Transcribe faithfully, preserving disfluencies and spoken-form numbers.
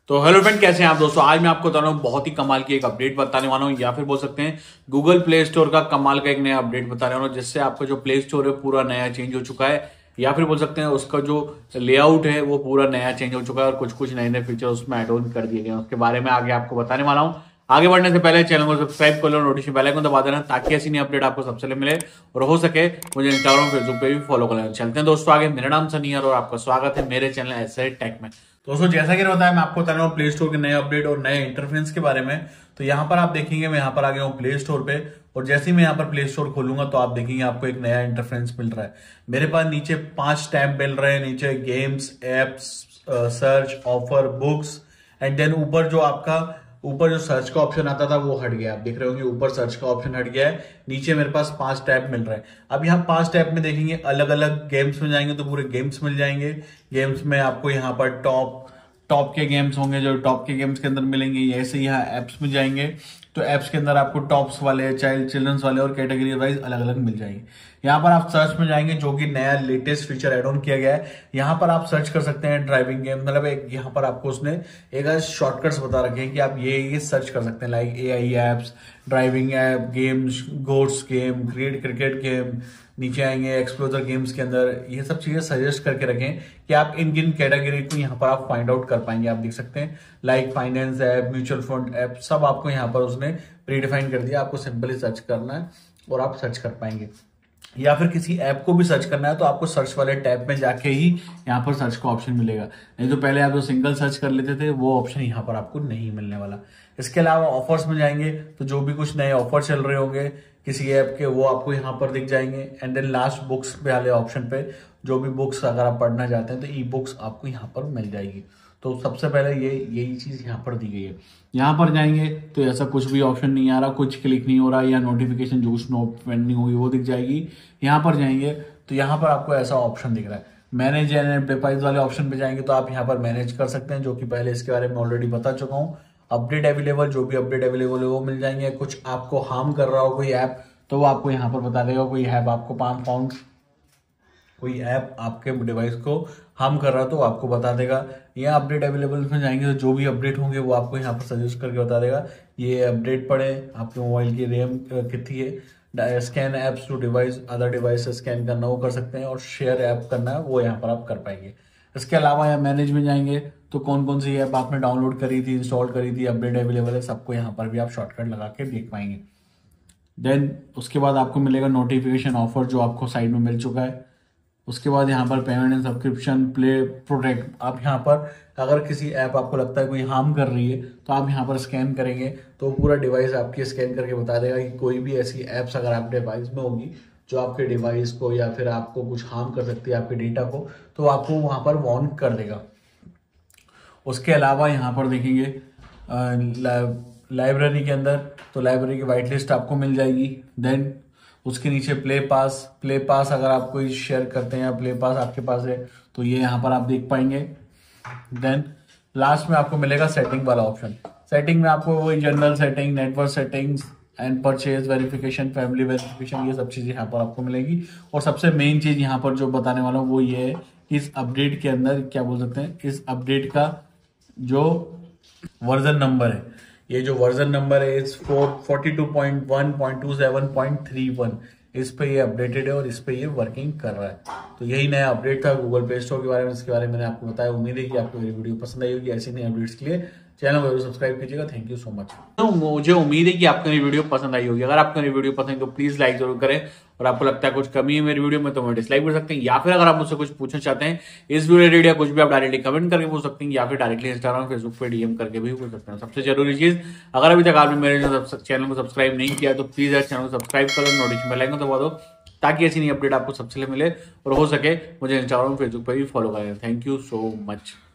तो hello friend, कैसे हैं आप दोस्तों। आज मैं आपको बता रहा हूँ बहुत ही कमाल की एक अपडेट बताने वाला हूँ, या फिर बोल सकते हैं गूगल प्ले स्टोर का कमाल का एक नया अपडेट बताने वाला हूँ, जिससे आपका जो प्ले स्टोर है पूरा नया चेंज हो चुका है, या फिर बोल सकते हैं उसका जो लेआउट है वो पूरा नया चेंज हो चुका है और कुछ कुछ नए नए फीचर उसमें ऐड ऑन कर दिए गए हैं। उसके बारे में आगे आपको बताने वाला हूँ। आगे बढ़ने से पहले चैनल को सब्सक्राइब कर लो, नोटिफिकेशन बेल आइकन दबा देना ताकि ऐसी नई अपडेट आपको सबसे पहले मिले, और हो सके मुझे इंस्टाग्राम फेसबुक पे भी फॉलो कर लेना। चलते हैं दोस्तों आगे। मेरा नाम सनी है और आपका स्वागत है मेरे चैनल ऐसे टेक में। दोस्तों जैसा कि बताया, मैं आपको बता रहा हूँ प्ले स्टोर के नए अपडेट और नए इंटरफेस के बारे में। तो यहाँ पर आप देखेंगे मैं यहाँ पर आ गया हूँ प्ले स्टोर पे, और जैसे ही मैं यहाँ पर प्ले स्टोर खोलूंगा तो आप देखेंगे आपको एक नया इंटरफेस मिल रहा है। मेरे पास नीचे पांच टैब मिल रहे हैं, नीचे games, apps, search, offer, books, and then ऊपर जो आपका ऊपर जो सर्च का ऑप्शन आता था वो हट गया। आप देख रहे होंगे ऊपर सर्च का ऑप्शन हट गया है, नीचे मेरे पास पांच टैब मिल रहे हैं। अब यहाँ पांच टैब में देखेंगे अलग अलग गेम्स में जाएंगे तो पूरे गेम्स मिल जाएंगे। गेम्स में आपको यहाँ पर टॉप टॉप के गेम्स होंगे जो टॉप के गेम्स के अंदर मिलेंगे। ऐसे यहाँ एप्स में जाएंगे तो एप्स के अंदर आपको टॉप्स वाले, चाइल्ड चिल्ड्रंस वाले और कैटेगरी वाइज अलग अलग मिल जाएंगे। यहाँ पर आप सर्च में जाएंगे जो कि नया लेटेस्ट फीचर एड ऑन किया गया है। यहाँ पर आप सर्च कर सकते हैं ड्राइविंग गेम, मतलब एक यहाँ पर आपको उसने एक शॉर्टकट्स बता रखे हैं कि आप ये ये सर्च कर सकते हैं, like A I apps, driving app, games, goats game, cricket cricket game. नीचे आएंगे एक्सप्लोजर गेम्स के अंदर ये सब चीजें सजेस्ट करके रखें कि आप इन किन कैटेगरी को यहाँ पर आप फाइंड आउट कर पाएंगे। आप देख सकते हैं like finance app, mutual fund app, सब आपको यहाँ पर उसने प्री डिफाइन कर दिया। आपको सिंपली सर्च करना है और आप सर्च कर पाएंगे। या फिर किसी ऐप को भी सर्च करना है तो आपको सर्च वाले टैब में जाके ही यहाँ पर सर्च का ऑप्शन मिलेगा, नहीं तो पहले आप जो सिंगल सर्च कर लेते थे वो ऑप्शन यहाँ पर आपको नहीं मिलने वाला। इसके अलावा ऑफर्स में जाएंगे तो जो भी कुछ नए ऑफर चल रहे होंगे किसी ऐप के वो आपको यहाँ पर दिख जाएंगे। एंड देन लास्ट बुक्स पे वाले ऑप्शन पे जो भी बुक्स अगर आप पढ़ना चाहते हैं तो ई बुक्स आपको यहाँ पर मिल जाएगी। तो सबसे पहले ये यही चीज यहाँ पर दी गई है। यहाँ पर जाएंगे तो ऐसा कुछ भी ऑप्शन नहीं आ रहा, कुछ क्लिक नहीं हो रहा, या नोटिफिकेशन जो कुछ नोट पेंडिंग होगी वो दिख जाएगी। यहाँ पर जाएंगे तो यहाँ पर आपको ऐसा ऑप्शन दिख रहा है, मैनेज एंड डिवाइस वाले ऑप्शन पे जाएंगे तो आप यहाँ पर मैनेज कर सकते हैं, जो कि पहले इसके बारे में ऑलरेडी बता चुका हूँ। अपडेट अवेलेबल, जो भी अपडेट अवेलेबल है वो मिल जाएंगे। कुछ आपको हार्म कर रहा हो कोई ऐप तो वो आपको यहाँ पर बता देगा। कोई ऐप आपको पाम फाउंड कोई ऐप आपके डिवाइस को हार्म कर रहा है तो आपको बता देगा। या अपडेट अवेलेबल में जाएंगे तो जो भी अपडेट होंगे वो आपको यहाँ पर सजेस्ट करके बता देगा ये अपडेट पड़े, आपके मोबाइल की रैम कितनी है, scan apps to device, other device से स्कैन करना वो कर सकते हैं, और शेयर ऐप करना है वो यहाँ पर आप कर पाएंगे। इसके अलावा यहाँ मैनेज में जाएंगे तो कौन कौन सी ऐप आपने डाउनलोड करी थी, इंस्टॉल करी थी, अपडेट अवेलेबल है, सबको यहाँ पर भी आप शॉर्टकट लगा के देख पाएंगे। देन उसके बाद आपको मिलेगा नोटिफिकेशन ऑफर जो आपको साइड में मिल चुका है। उसके बाद यहाँ पर payment and subscription, play, protect. आप यहाँ पर अगर किसी ऐप आपको लगता है कोई हार्म कर रही है तो आप यहाँ पर स्कैन करेंगे तो पूरा डिवाइस आपकी स्कैन करके बता देगा कि कोई भी ऐसी ऐप्स अगर आप डिवाइस में होगी जो आपके डिवाइस को या फिर आपको कुछ हार्म कर सकती है आपके डेटा को, तो आपको वहाँ पर वार्न कर देगा। उसके अलावा यहाँ पर देखेंगे लाइब्रेरी के अंदर तो लाइब्रेरी की वाइट लिस्ट आपको मिल जाएगी। देन उसके नीचे प्ले पास, प्ले पास अगर आप कोई शेयर करते हैं या प्ले पास आपके पास है तो ये यहाँ पर आप देख पाएंगे। देन लास्ट में आपको मिलेगा सेटिंग वाला ऑप्शन। सेटिंग में आपको वही general setting, network settings and purchase verification, family verification, ये सब चीजें यहाँ पर आपको मिलेगी। और सबसे मेन चीज यहाँ पर जो बताने वाला हूँ वो ये है कि इस अपडेट के अंदर क्या बोल सकते हैं, इस अपडेट का जो वर्जन नंबर है, ये जो वर्जन नंबर है इस forty two point one point two seven point three one, इस पे ये अपडेटेड है और इस पे ये वर्किंग कर रहा है। तो यही नया अपडेट था गूगल प्ले स्टोर के बारे में, इसके बारे में मैंने आपको बताया। उम्मीद है कि आपको मेरी वीडियो पसंद आई होगी। ऐसे नए अपडेट्स के लिए चैनल को सब्सक्राइब कीजिएगा। Thank you so much. तो मुझे उम्मीद है कि आपको मेरी वीडियो पसंद आई होगी। अगर आपको मेरी वीडियो पसंद है तो प्लीज लाइक जरूर करें, और आपको लगता है कुछ कमी है मेरी वीडियो में तो मैं डिसलाइक कर सकते हैं, या फिर अगर आप मुझसे कुछ पूछना चाहते हैं इस वीडियो रिलेटेड या कुछ भी आप डायरेक्टली कमेंट करके पूछ सकते हैं, या फिर डायरेक्टली इंस्टाग्राम फेसबुक पे डीएम करके भी पूछ सकते हैं। सबसे जरूरी चीज, अगर अभी तक आपने मेरे चैनल को सब्सक्राइब नहीं किया तो प्लीज यार चैनल को सब्सक्राइब करो, नोटिफिकेशन बेल आइकन दबा दो ताकि ऐसी नई अपडेट आपको सबसे पहले मिले, और हो सके मुझे इंस्टाग्राम फेसबुक पर भी फॉलो करें। Thank you so much.